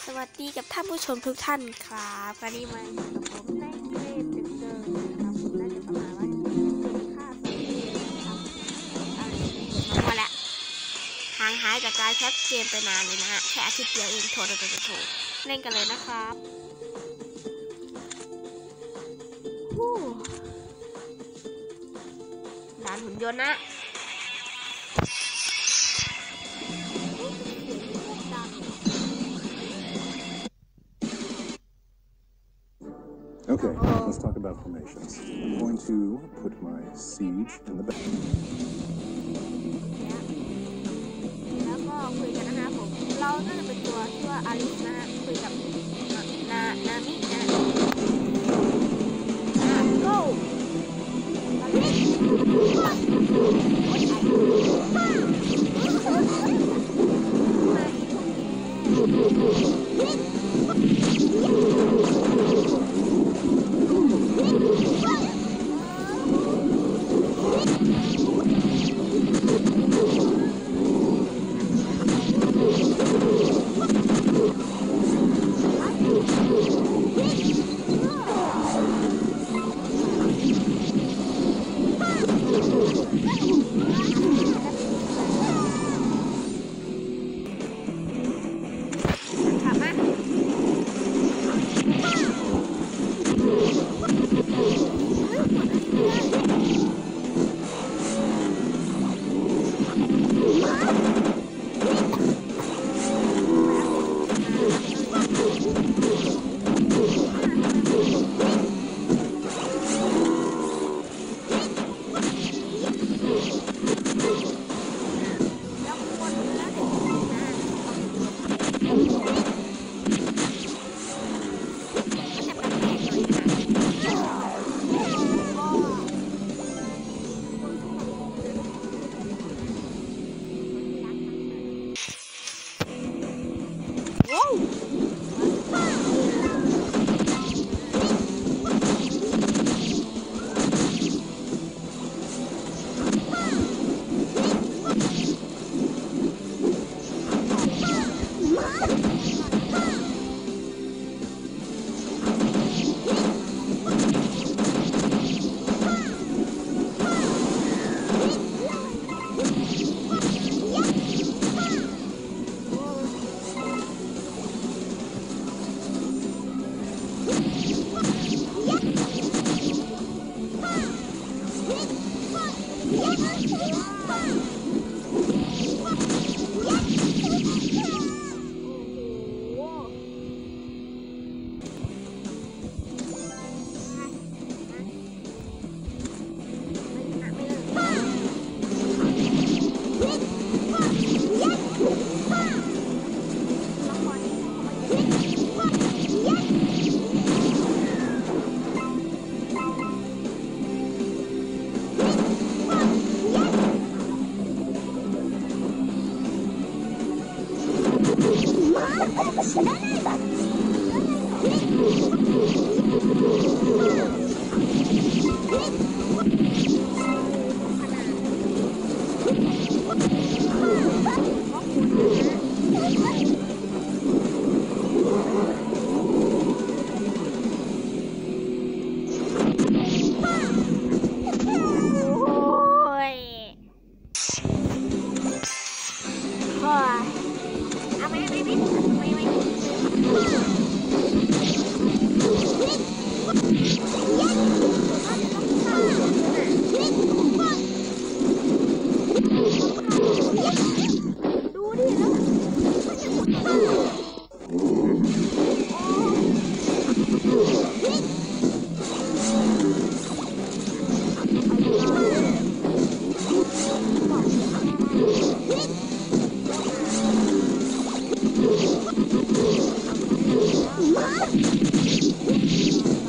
วัสดีกับท่านผู้ชมทุกท่านครับวันนี้มาอยู่กับผมในเกมดึกเดินนะครับผมน่าจะประมาณว่าค่านะครับทั้งหมดแหละห่างหายจากการแคสเกมไปนานเลยนะฮะแค่อาทิตย์เดียวเองโถเล่นกันเลยนะครับด่านหุ่นยนต์นะ Okay, let's talk about formations. I'm going to put my siege in the back. แล้วก็คุยกันนะฮะผมเราน่าจะเป็นตัวชื่อว่าอาริสนะฮะคุยกับนามินะ go โ